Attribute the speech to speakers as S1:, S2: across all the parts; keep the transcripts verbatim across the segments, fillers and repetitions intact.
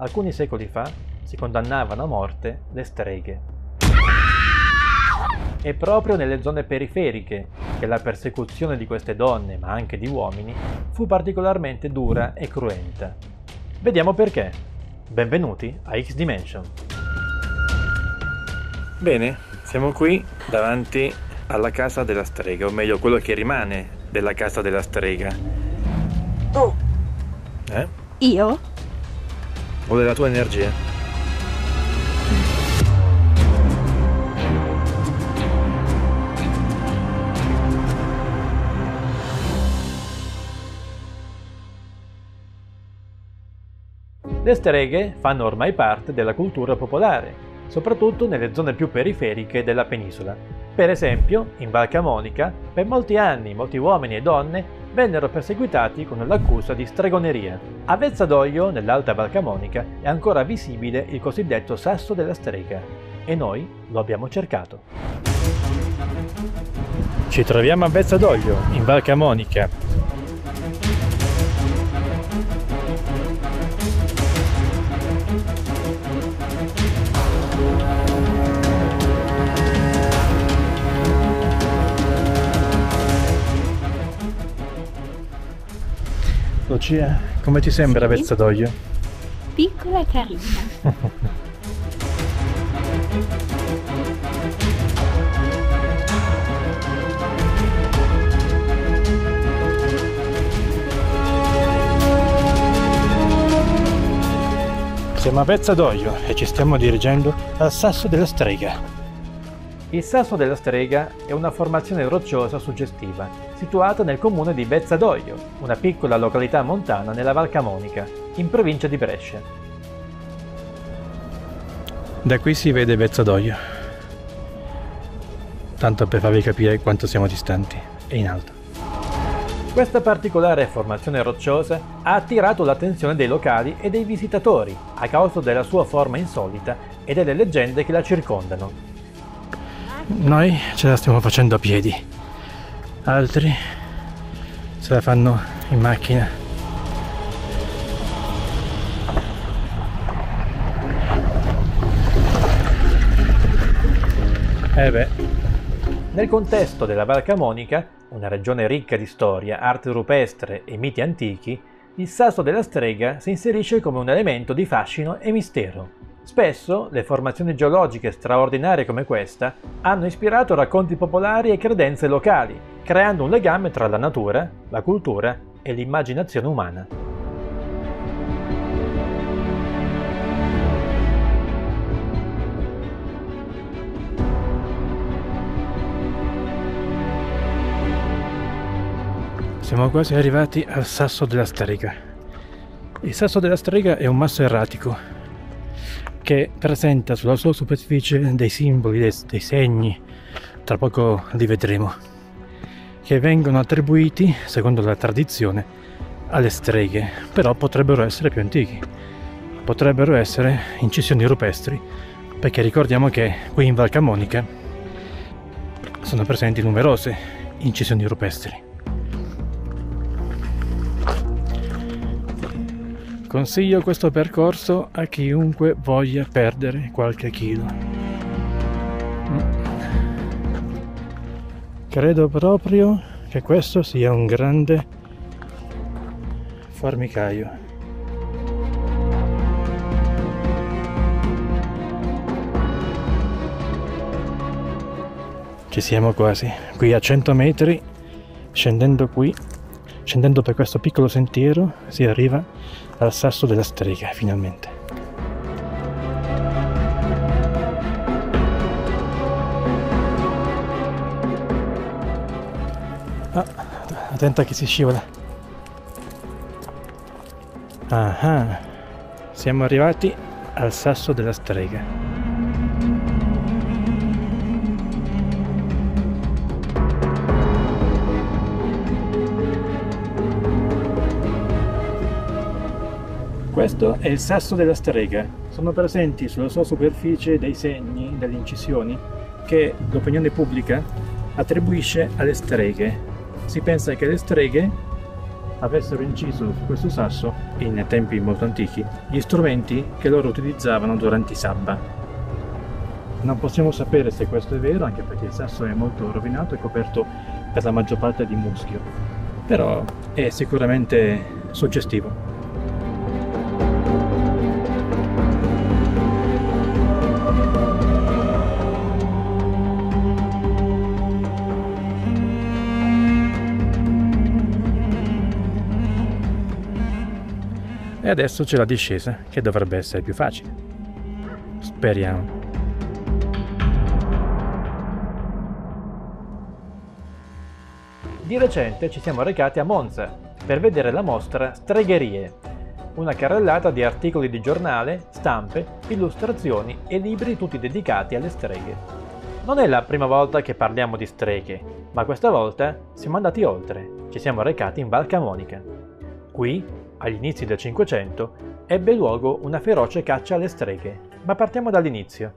S1: alcuni secoli fa si condannavano a morte le streghe. È proprio nelle zone periferiche che la persecuzione di queste donne, ma anche di uomini, fu particolarmente dura e cruenta. Vediamo perché. Benvenuti a X-Dimension.
S2: Bene, siamo qui davanti alla casa della strega, o meglio quello che rimane della casa della strega.
S3: Oh!
S2: Eh?
S3: Io?
S2: Vuole la tua energia?
S1: Le streghe fanno ormai parte della cultura popolare, soprattutto nelle zone più periferiche della penisola. Per esempio, in Val Camonica, per molti anni molti uomini e donne vennero perseguitati con l'accusa di stregoneria. A Vezza d'Oglio, nell'Alta Val Camonica, è ancora visibile il cosiddetto sasso della strega, e noi lo abbiamo cercato.
S2: Ci troviamo a Vezza d'Oglio, in Val Camonica. Lucia, come ti sembra
S3: Sì.
S2: Vezza d'Oglio?
S3: Piccola e carina.
S2: Siamo a Vezza d'Oglio e ci stiamo dirigendo al sasso della strega.
S1: Il sasso della strega è una formazione rocciosa suggestiva, situata nel comune di Vezza d'Oglio, una piccola località montana nella Val Camonica, in provincia di Brescia.
S2: Da qui si vede Vezza d'Oglio, tanto per farvi capire quanto siamo distanti, è in alto.
S1: Questa particolare formazione rocciosa ha attirato l'attenzione dei locali e dei visitatori a causa della sua forma insolita e delle leggende che la circondano.
S2: Noi ce la stiamo facendo a piedi, altri se la fanno in macchina. Eh beh.
S1: Nel contesto della Val Camonica, una regione ricca di storia, arte rupestre e miti antichi, il sasso della strega si inserisce come un elemento di fascino e mistero. Spesso le formazioni geologiche straordinarie come questa hanno ispirato racconti popolari e credenze locali, creando un legame tra la natura, la cultura e l'immaginazione umana.
S2: Siamo quasi arrivati al sasso della strega. Il sasso della strega è un masso erratico che presenta sulla sua superficie dei simboli, dei, dei segni, tra poco li vedremo, che vengono attribuiti, secondo la tradizione, alle streghe, però potrebbero essere più antichi, potrebbero essere incisioni rupestri, perché ricordiamo che qui in Val Camonica sono presenti numerose incisioni rupestri. Consiglio questo percorso a chiunque voglia perdere qualche chilo. Credo proprio che questo sia un grande formicaio. Ci siamo quasi, qui a cento metri, scendendo qui, scendendo per questo piccolo sentiero, si arriva al sasso della strega, finalmente. Ah, attenta che si scivola. Ah, siamo arrivati al sasso della strega. Questo è il sasso della strega. Sono presenti sulla sua superficie dei segni, delle incisioni, che l'opinione pubblica attribuisce alle streghe. Si pensa che le streghe avessero inciso su questo sasso, in tempi molto antichi, gli strumenti che loro utilizzavano durante i sabba. Non possiamo sapere se questo è vero, anche perché il sasso è molto rovinato e coperto per la maggior parte di muschio, però è sicuramente suggestivo. E adesso c'è la discesa, che dovrebbe essere più facile. Speriamo.
S1: Di recente ci siamo recati a Monza per vedere la mostra Stregherie, una carrellata di articoli di giornale, stampe, illustrazioni e libri tutti dedicati alle streghe. Non è la prima volta che parliamo di streghe, ma questa volta siamo andati oltre, ci siamo recati in Val Camonica. Qui, agli inizi del Cinquecento, ebbe luogo una feroce caccia alle streghe, ma partiamo dall'inizio.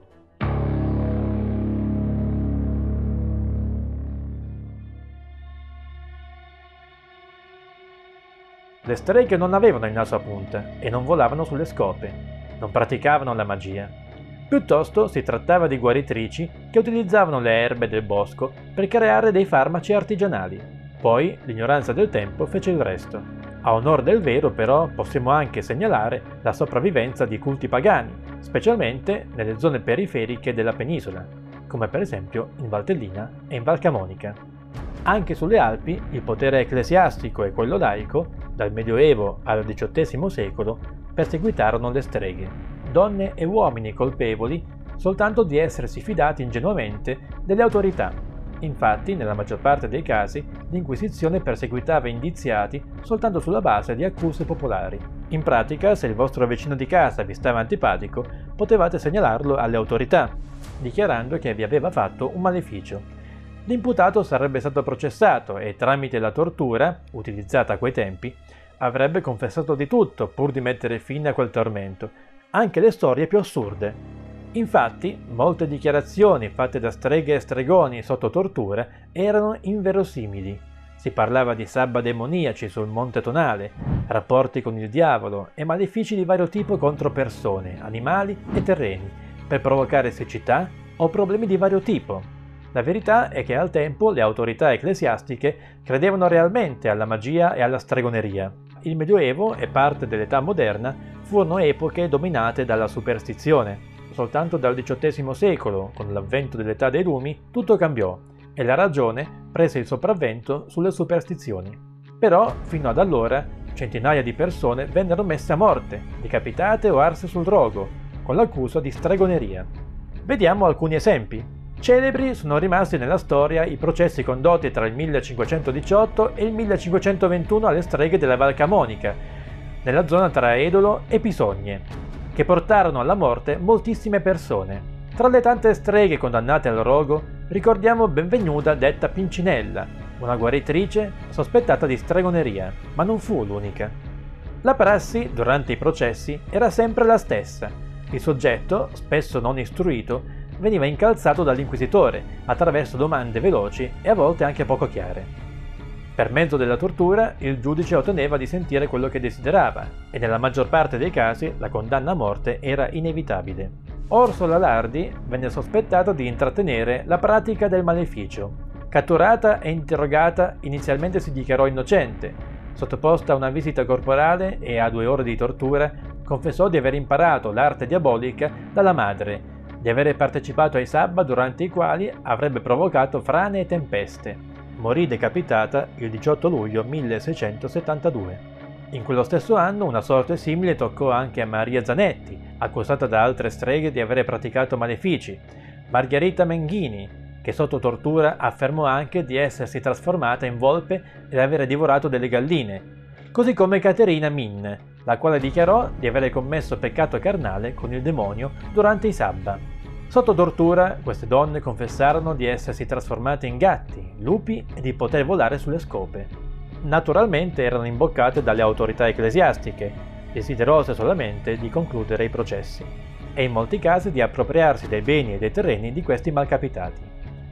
S1: Le streghe non avevano il naso a punta e non volavano sulle scope, non praticavano la magia. Piuttosto si trattava di guaritrici che utilizzavano le erbe del bosco per creare dei farmaci artigianali. Poi l'ignoranza del tempo fece il resto. A onor del vero, però, possiamo anche segnalare la sopravvivenza di culti pagani, specialmente nelle zone periferiche della penisola, come per esempio in Valtellina e in Val Camonica. Anche sulle Alpi il potere ecclesiastico e quello laico, dal Medioevo al diciottesimo secolo, perseguitarono le streghe, donne e uomini colpevoli soltanto di essersi fidati ingenuamente delle autorità. Infatti, nella maggior parte dei casi, l'Inquisizione perseguitava indiziati soltanto sulla base di accuse popolari. In pratica, se il vostro vicino di casa vi stava antipatico, potevate segnalarlo alle autorità, dichiarando che vi aveva fatto un maleficio. L'imputato sarebbe stato processato e, tramite la tortura, utilizzata a quei tempi, avrebbe confessato di tutto pur di mettere fine a quel tormento, anche le storie più assurde. Infatti, molte dichiarazioni fatte da streghe e stregoni sotto tortura erano inverosimili. Si parlava di sabba demoniaci sul Monte Tonale, rapporti con il diavolo e malefici di vario tipo contro persone, animali e terreni, per provocare siccità o problemi di vario tipo. La verità è che al tempo le autorità ecclesiastiche credevano realmente alla magia e alla stregoneria. Il Medioevo e parte dell'età moderna furono epoche dominate dalla superstizione. Soltanto dal diciottesimo secolo, con l'avvento dell'età dei lumi, tutto cambiò e la ragione prese il sopravvento sulle superstizioni. Però, fino ad allora, centinaia di persone vennero messe a morte, decapitate o arse sul rogo, con l'accusa di stregoneria. Vediamo alcuni esempi. Celebri sono rimasti nella storia i processi condotti tra il millecinquecentodiciotto e il millecinquecentoventuno alle streghe della Val Camonica, nella zona tra Edolo e Pisogne, che portarono alla morte moltissime persone. Tra le tante streghe condannate al rogo, ricordiamo Benvenuta detta Pincinella, una guaritrice sospettata di stregoneria, ma non fu l'unica. La prassi, durante i processi, era sempre la stessa. Il soggetto, spesso non istruito, veniva incalzato dall'inquisitore attraverso domande veloci e a volte anche poco chiare. Per mezzo della tortura, il giudice otteneva di sentire quello che desiderava, e nella maggior parte dei casi la condanna a morte era inevitabile. Orsola Lardi venne sospettata di intrattenere la pratica del maleficio. Catturata e interrogata, inizialmente si dichiarò innocente. Sottoposta a una visita corporale e a due ore di tortura, confessò di aver imparato l'arte diabolica dalla madre, di aver partecipato ai sabba durante i quali avrebbe provocato frane e tempeste. Morì decapitata il diciotto luglio milleseicentosettantadue. In quello stesso anno una sorte simile toccò anche a Maria Zanetti, accusata da altre streghe di avere praticato malefici, Margherita Menghini, che sotto tortura affermò anche di essersi trasformata in volpe ed avere divorato delle galline, così come Caterina Min, la quale dichiarò di avere commesso peccato carnale con il demonio durante i sabba. Sotto tortura, queste donne confessarono di essersi trasformate in gatti, lupi e di poter volare sulle scope. Naturalmente erano imboccate dalle autorità ecclesiastiche, desiderose solamente di concludere i processi, e in molti casi di appropriarsi dei beni e dei terreni di questi malcapitati.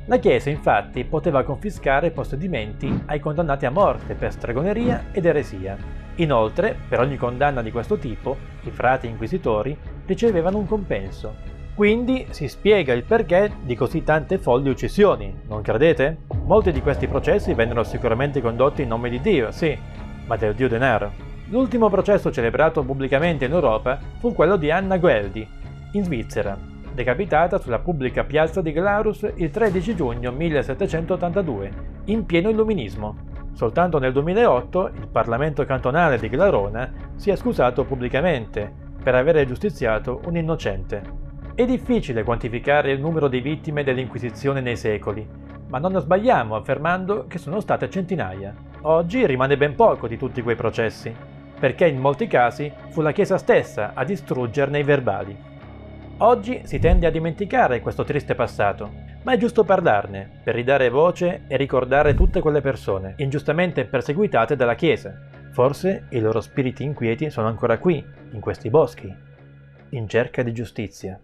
S1: La Chiesa infatti poteva confiscare possedimenti ai condannati a morte per stregoneria ed eresia. Inoltre, per ogni condanna di questo tipo, i frati inquisitori ricevevano un compenso. Quindi si spiega il perché di così tante folli uccisioni, non credete? Molti di questi processi vennero sicuramente condotti in nome di Dio, sì, ma del dio denaro. L'ultimo processo celebrato pubblicamente in Europa fu quello di Anna Gueldi, in Svizzera, decapitata sulla pubblica piazza di Glarus il tredici giugno millesettecentottantadue, in pieno illuminismo. Soltanto nel duemilaotto il Parlamento cantonale di Glarona si è scusato pubblicamente per aver giustiziato un innocente. È difficile quantificare il numero di vittime dell'Inquisizione nei secoli, ma non sbagliamo affermando che sono state centinaia. Oggi rimane ben poco di tutti quei processi, perché in molti casi fu la Chiesa stessa a distruggerne i verbali. Oggi si tende a dimenticare questo triste passato, ma è giusto parlarne per ridare voce e ricordare tutte quelle persone ingiustamente perseguitate dalla Chiesa. Forse i loro spiriti inquieti sono ancora qui, in questi boschi, in cerca di giustizia.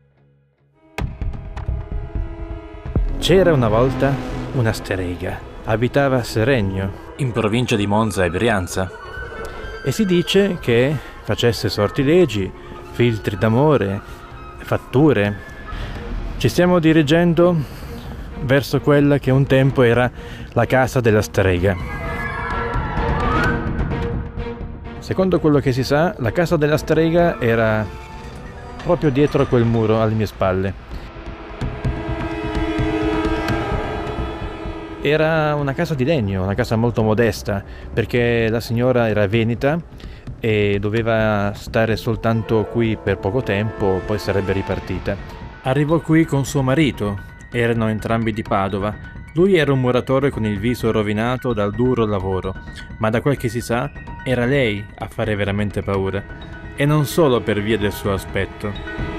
S2: C'era una volta una strega. Abitava a Seregno,
S4: in provincia di Monza e Brianza,
S2: e si dice che facesse sortilegi, filtri d'amore, fatture. Ci stiamo dirigendo verso quella che un tempo era la casa della strega. Secondo quello che si sa, la casa della strega era proprio dietro a quel muro alle mie spalle. Era una casa di legno, una casa molto modesta, perché la signora era veneta e doveva stare soltanto qui per poco tempo, poi sarebbe ripartita. Arrivò qui con suo marito, erano entrambi di Padova. Lui era un muratore con il viso rovinato dal duro lavoro, ma da quel che si sa era lei a fare veramente paura, e non solo per via del suo aspetto.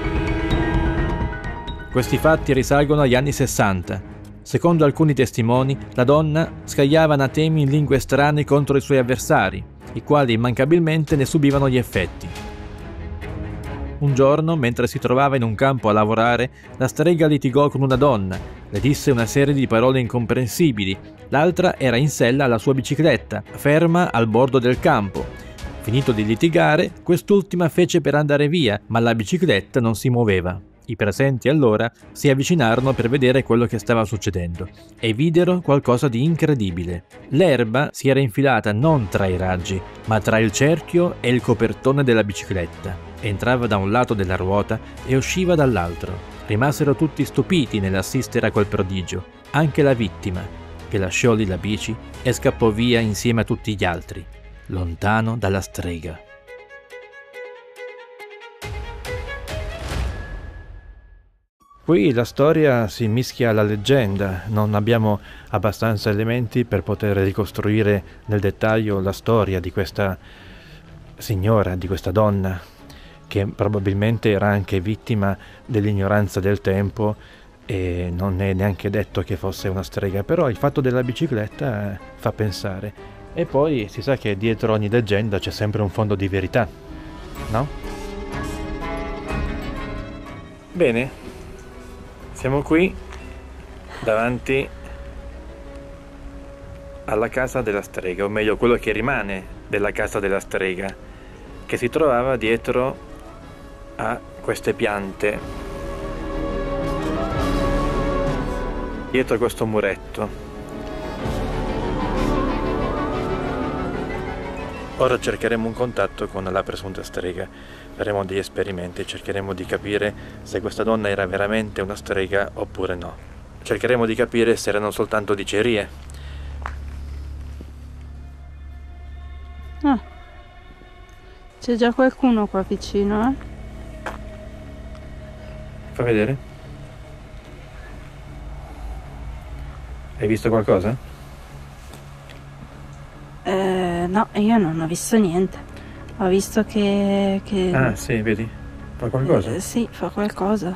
S2: Questi fatti risalgono agli anni sessanta. Secondo alcuni testimoni, la donna scagliava anatemi in lingue strane contro i suoi avversari, i quali immancabilmente ne subivano gli effetti. Un giorno, mentre si trovava in un campo a lavorare, la strega litigò con una donna, le disse una serie di parole incomprensibili, l'altra era in sella alla sua bicicletta, ferma al bordo del campo. Finito di litigare, quest'ultima fece per andare via, ma la bicicletta non si muoveva. I presenti allora si avvicinarono per vedere quello che stava succedendo e videro qualcosa di incredibile. L'erba si era infilata non tra i raggi, ma tra il cerchio e il copertone della bicicletta. Entrava da un lato della ruota e usciva dall'altro. Rimasero tutti stupiti nell'assistere a quel prodigio, anche la vittima, che lasciò lì la bici e scappò via insieme a tutti gli altri, lontano dalla strega. Qui la storia si mischia alla leggenda, non abbiamo abbastanza elementi per poter ricostruire nel dettaglio la storia di questa signora, di questa donna, che probabilmente era anche vittima dell'ignoranza del tempo e non è neanche detto che fosse una strega, però il fatto della bicicletta fa pensare. E poi si sa che dietro ogni leggenda c'è sempre un fondo di verità, no? Bene. Siamo qui davanti alla casa della strega, o meglio quello che rimane della casa della strega, che si trovava dietro a queste piante, dietro a questo muretto. Ora cercheremo un contatto con la presunta strega, faremo degli esperimenti e cercheremo di capire se questa donna era veramente una strega oppure no. Cercheremo di capire se erano soltanto dicerie.
S5: Ah, c'è già qualcuno qua vicino, eh?
S2: Fa vedere. Hai visto qualcosa?
S5: Eh, no, io non ho visto niente. Ho visto che... che...
S2: Ah, sì, vedi? Fa qualcosa?
S5: Eh, sì, fa qualcosa.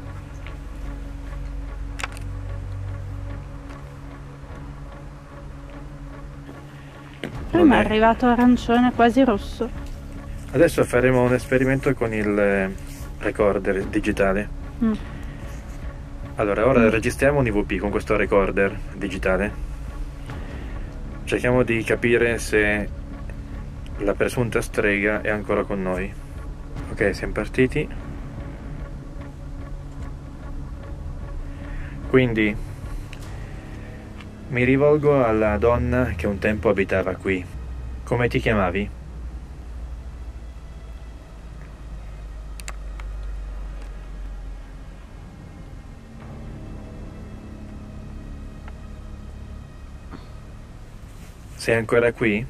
S5: Prima è arrivato arancione, quasi rosso.
S2: Adesso faremo un esperimento con il recorder digitale.
S5: Mm.
S1: Allora, ora registriamo un I V P con questo recorder digitale. Cerchiamo di capire se la presunta strega è ancora con noi. Ok, siamo partiti. Quindi mi rivolgo alla donna che un tempo abitava qui. Come ti chiamavi? Sei ancora qui?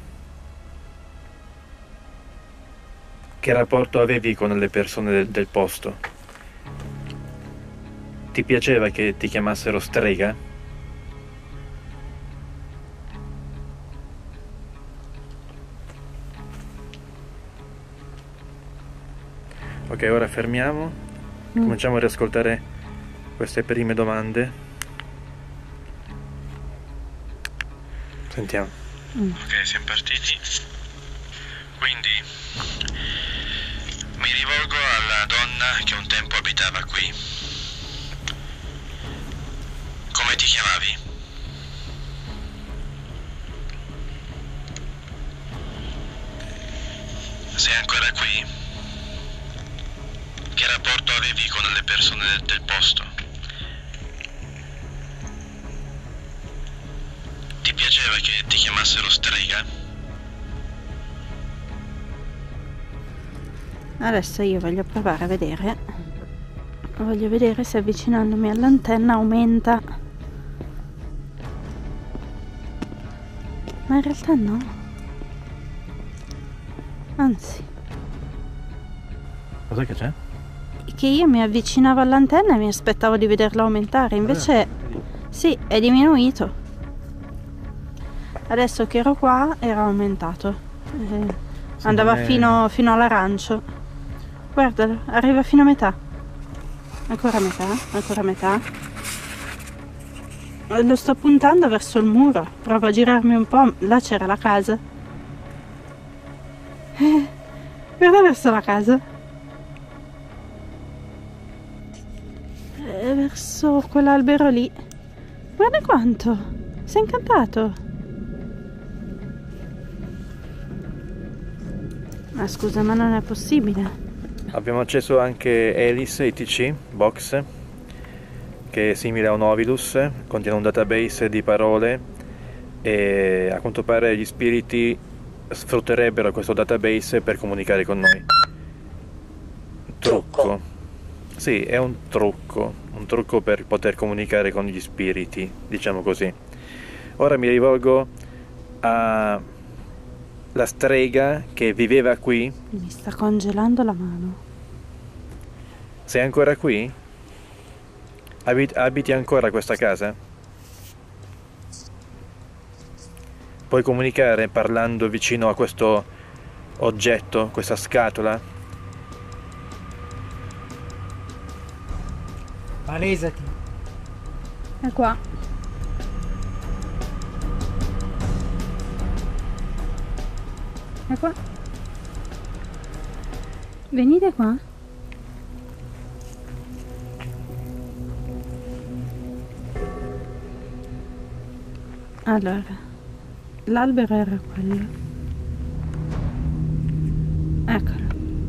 S1: Che rapporto avevi con le persone del, del posto? Ti piaceva che ti chiamassero strega? Ok, ora fermiamo.
S5: Mm.
S1: Cominciamo a riascoltare queste prime domande. Sentiamo.
S5: Mm.
S1: Ok, siamo partiti. Quindi mi rivolgo alla donna che un tempo abitava qui. Come ti chiamavi? Sei ancora qui? Che rapporto avevi con le persone del, del posto? Ti piaceva che ti chiamassero strega?
S5: Adesso io voglio provare a vedere. Voglio vedere se avvicinandomi all'antenna aumenta. Ma in realtà no. Anzi,
S1: Cos'è che c'è?
S5: che io mi avvicinavo all'antenna e mi aspettavo di vederlo aumentare, invece sì, è diminuito. Adesso che ero qua era aumentato. Eh, andava
S1: è-
S5: fino, fino all'arancio. Guardalo, arriva fino a metà. Ancora a metà, ancora a metà. Eh, Lo sto puntando verso il muro. Provo a girarmi un po'. Là c'era la casa. Eh, guarda verso la casa. Eh, verso quell'albero lì. Guarda quanto. Sei incantato. Ma scusa, ma non è possibile.
S1: Abbiamo acceso anche Alice I T C Box, che è simile a un Ovilus, contiene un database di parole e a quanto pare gli spiriti sfrutterebbero questo database per comunicare con noi. Trucco. Sì, è un trucco, un trucco per poter comunicare con gli spiriti, diciamo così. Ora mi rivolgo a la strega che viveva qui.
S5: Mi sta congelando la mano.
S1: Sei ancora qui? Abit- abiti ancora questa casa? Puoi comunicare parlando vicino a questo oggetto, questa scatola?
S2: Palesati.
S5: È qua. È qua. Venite qua. Allora, l'albero era quello. Eccolo.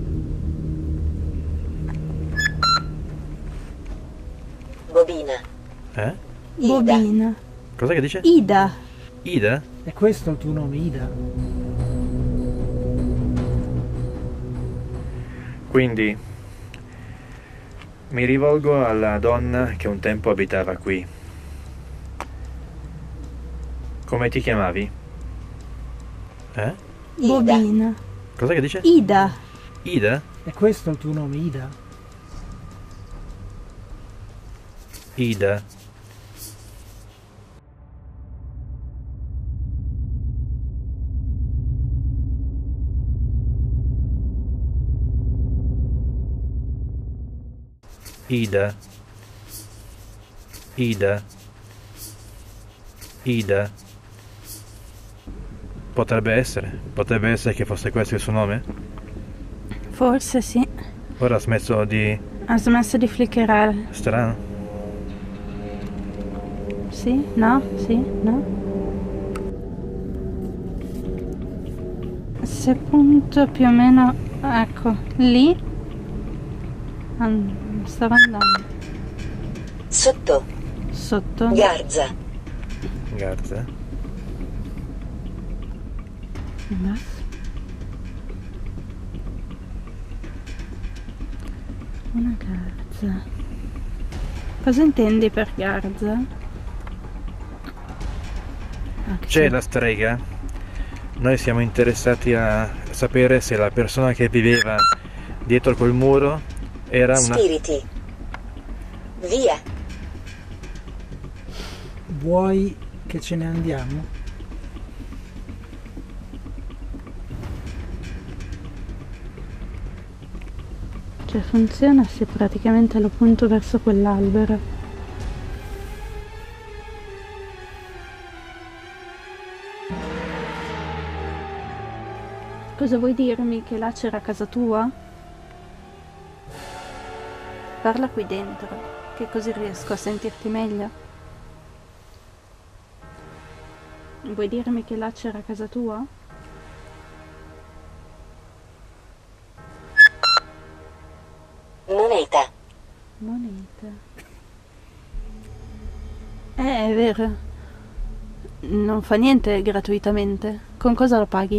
S3: Bobina.
S1: Eh?
S3: Ida.
S5: Bobina.
S1: Cos'è che dice?
S5: Ida.
S1: Ida?
S2: È questo il tuo nome, Ida?
S1: Quindi mi rivolgo alla donna che un tempo abitava qui. Come ti chiamavi? Eh?
S3: Ida.
S5: Bobina.
S1: Cos'è che dice?
S5: Ida.
S1: Ida?
S2: È questo il tuo nome, Ida?
S1: Ida. Ida. Ida. Ida. Potrebbe essere, potrebbe essere che fosse questo il suo nome?
S5: Forse sì.
S1: Ora ha smesso di...
S5: Ha smesso di flickerare.
S1: strano.
S5: Sì? No? Sì? No? Se punto più o meno, ecco, lì and- stava andando.
S3: Sotto.
S5: Sotto.
S3: Garza.
S1: Garza.
S5: In basso. Una garza. Cosa intendi per garza? Ah, che
S1: C'è
S5: c'è?
S1: la strega. Noi siamo interessati a sapere se la persona che viveva dietro quel muro era una...
S3: Spiriti. Via.
S6: Vuoi che ce ne andiamo?
S5: Cioè funziona se praticamente lo punto verso quell'albero. Cosa vuoi dirmi? Che là c'era casa tua? Parla qui dentro, che così riesco a sentirti meglio. Vuoi dirmi che là c'era casa tua?
S3: Moneta.
S5: Moneta. Eh, è vero. Non fa niente gratuitamente. Con cosa lo paghi?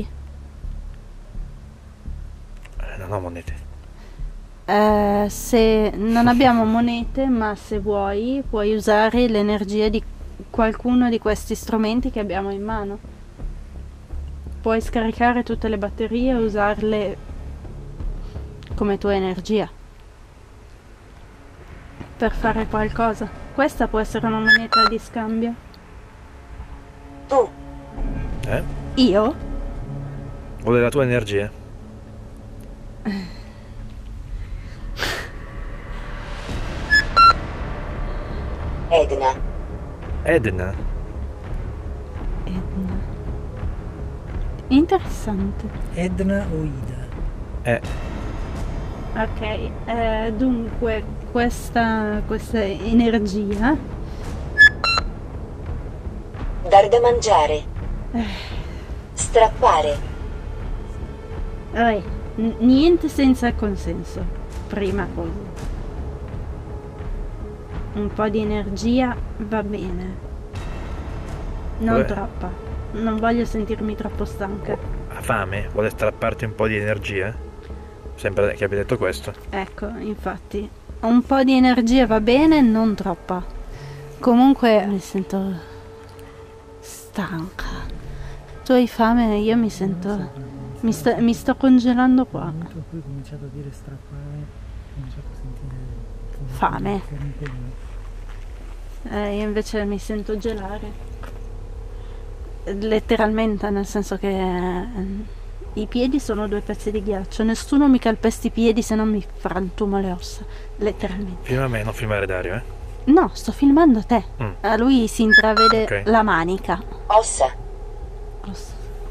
S1: Eh, non ho monete.
S5: Eh, se non abbiamo monete, ma se vuoi, puoi usare l'energia di qualcuno di questi strumenti che abbiamo in mano. Puoi scaricare tutte le batterie e usarle come tua energia per fare qualcosa. Questa può essere una moneta di scambio.
S3: Tu.
S1: Eh?
S5: Io?
S1: Vuole la tua energia?
S3: Edna.
S1: Edna?
S5: Edna. Interessante.
S6: Edna o Ida?
S1: Eh,
S5: Ok, eh, dunque questa, questa energia
S3: Dar da mangiare. Strappare.
S5: eh, n- niente senza consenso, prima cosa. Un po' di energia va bene, non
S1: Beh.
S5: troppa, non voglio sentirmi troppo stanca.
S1: ha fame? Vuole strapparti un po' di energia? Sembra che abbia detto questo.
S5: Ecco, infatti, un po' di energia va bene, non troppa. Comunque mi sento stanca. Tu hai fame, io mi sento... Mi, sta- mi sto congelando qua.
S6: Comunque poi ho cominciato a dire strappare, ho cominciato a sentire
S5: Fame.
S6: fermento.
S5: Eh, io invece mi sento gelare. Letteralmente, nel senso che eh, i piedi sono due pezzi di ghiaccio. Nessuno mi calpesti i piedi se non mi frantumo le ossa. Letteralmente.
S1: Filma a me, non filmare Dario, eh?
S5: No, sto filmando te.
S1: Mm.
S5: A lui si intravede
S1: Ok.
S5: la manica.
S3: Ossa.
S5: Ossa.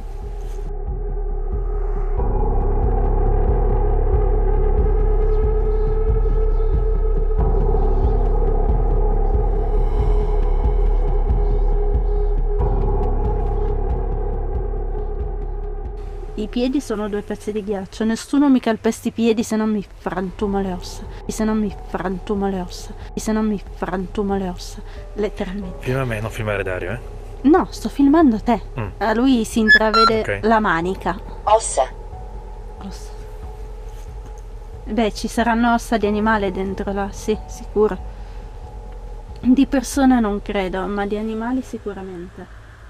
S5: I piedi sono due pezzi di ghiaccio. Nessuno mi calpesti i piedi se non mi frantumo le ossa. Se non mi frantumo le ossa. Se non mi frantumo le ossa. Letteralmente.
S1: Filma a me, non filmare Dario, eh?
S5: No, sto filmando te.
S1: Mm.
S5: A lui si intravede
S1: Ok.
S5: la manica.
S3: Ossa.
S5: Ossa. Beh, ci saranno ossa di animale dentro là, sì, sicuro. Di persone non credo, ma di animali sicuramente.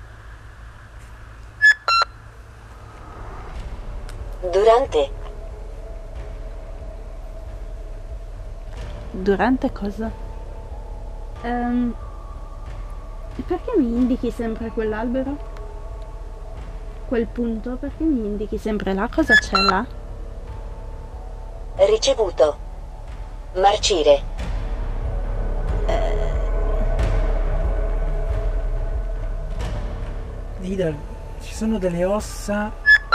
S3: Durante.
S5: Durante cosa? Ehm, perché mi indichi sempre quell'albero? Quel punto? Perché mi indichi sempre là? Cosa c'è là?
S3: Ricevuto. Marcire.
S6: Ida, ci sono delle ossa,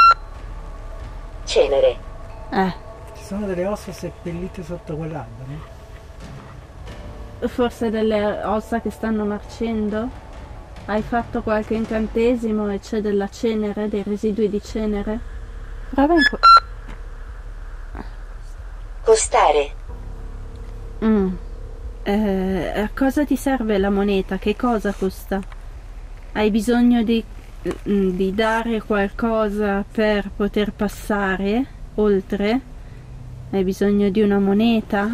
S3: Cenere.
S5: Eh,
S6: ci sono delle ossa seppellite sotto quell'albero?
S5: Forse delle ossa che stanno marcendo? Hai fatto qualche incantesimo e c'è della cenere, dei residui di cenere? Prova in qua.
S3: Costare.
S5: Mm. Eh, a cosa ti serve la moneta? Che cosa costa? Hai bisogno di, di dare qualcosa per poter passare oltre? Hai bisogno di una moneta?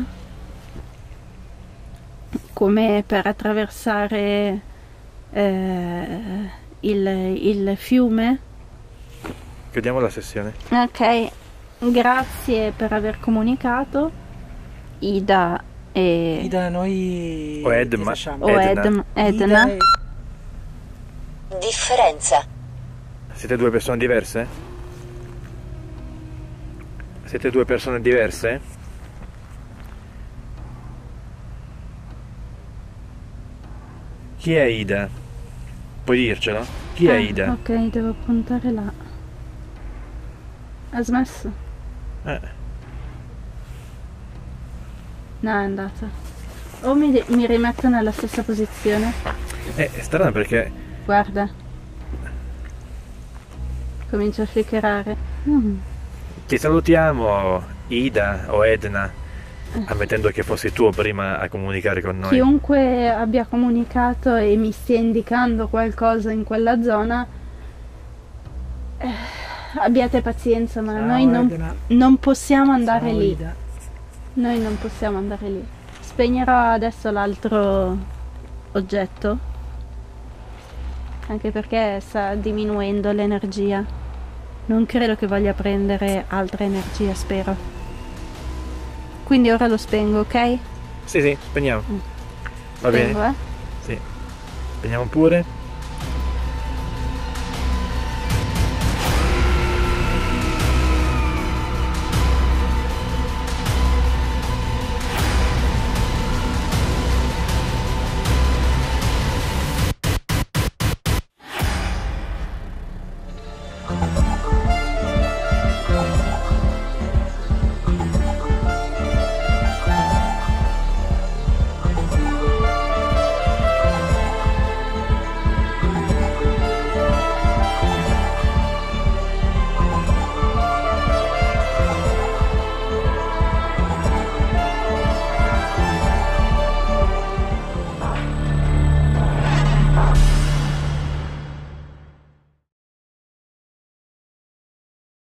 S5: Come per attraversare eh, il, il fiume?
S2: Chiudiamo la sessione.
S5: Ok, grazie per aver comunicato, Ida e...
S6: Ida, noi...
S2: O Edma.
S6: che facciamo?
S5: o
S2: Edna.
S5: Edm- Edna.
S6: Ida e-
S3: Differenza.
S2: Siete due persone diverse? Siete due persone diverse? Chi è Ida? Puoi dircelo? Chi è
S5: Ah,
S2: Ida?
S5: ok, devo puntare là. Ha smesso?
S2: Eh,
S5: No, è andata. O mi, mi rimetto nella stessa posizione.
S2: eh, è strano perché
S5: Guarda. Comincia a flickerare. Mm.
S2: ti salutiamo, Ida o Edna, ammettendo che fossi tu prima a comunicare con noi.
S5: Chiunque abbia comunicato e mi stia indicando qualcosa in quella zona, eh, abbiate pazienza, ma
S6: Ciao,
S5: noi non,
S6: Edna.
S5: non possiamo andare
S6: Ciao,
S5: lì.
S6: Ida.
S5: Noi non possiamo andare lì. Spegnerò adesso l'altro oggetto, anche perché sta diminuendo l'energia. Non credo che voglia prendere altra energia, spero. Quindi ora lo spengo, ok?
S2: Sì, sì, spegniamo. Va bene?
S5: Spengo, eh?
S2: Sì. Spegniamo pure.